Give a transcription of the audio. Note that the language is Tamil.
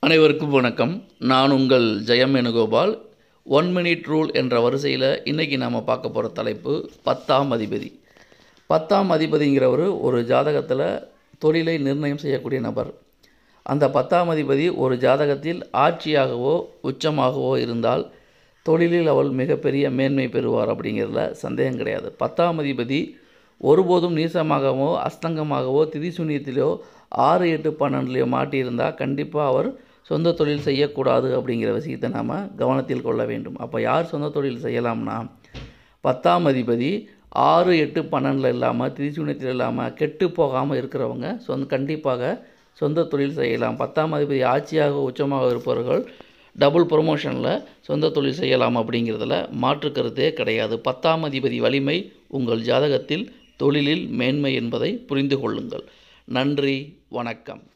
அனைவருக்கும் வணக்கம். நான் உங்கள் ஜெயம் வேணுகோபால். 1 மினிட் ரூல் என்ற வரிசையில் இன்றைக்கி நாம் பார்க்க போகிற தலைப்பு 10ஆம் அதிபதி. 10ஆம் அதிபதிங்கிறவர் ஒரு ஜாதகத்தில் தொழிலை நிர்ணயம் செய்யக்கூடிய நபர். அந்த 10ஆம் அதிபதி ஒரு ஜாதகத்தில் ஆட்சியாகவோ உச்சமாகவோ இருந்தால் தொழிலில் அவள் மிகப்பெரிய மேன்மை பெறுவார் அப்படிங்கிறதுல சந்தேகம் கிடையாது. 10ஆம் அதிபதி ஒருபோதும் நீசமாகவோ அஸ்தங்கமாகவோ திதிசூன்யத்திலோ 6, 8, 12 மாட்டியிருந்தால் கண்டிப்பாக அவர் சொந்த தொழில் செய்யக்கூடாது அப்படிங்கிற விஷயத்தை நாம் கவனத்தில் கொள்ள வேண்டும். அப்போ யார் சொந்த தொழில் செய்யலாம்னா 10ஆம் அதிபதி 6, 8, 12 இல்லாமல் திதிசூன்யத்தில் இல்லாமல் கெட்டு போகாமல் இருக்கிறவங்க கண்டிப்பாக சொந்த தொழில் செய்யலாம். 10ஆம் அதிபதி ஆட்சியாக உச்சமாக இருப்பவர்கள் டபுள் ப்ரொமோஷனில் சொந்த தொழில் செய்யலாம் அப்படிங்கிறதுல மாற்று கருத்தே கிடையாது. 10ஆம் அதிபதி வலிமை உங்கள் ஜாதகத்தில் தொழிலில் மேன்மை என்பதை புரிந்து கொள்ளுங்கள். நன்றி, வணக்கம்.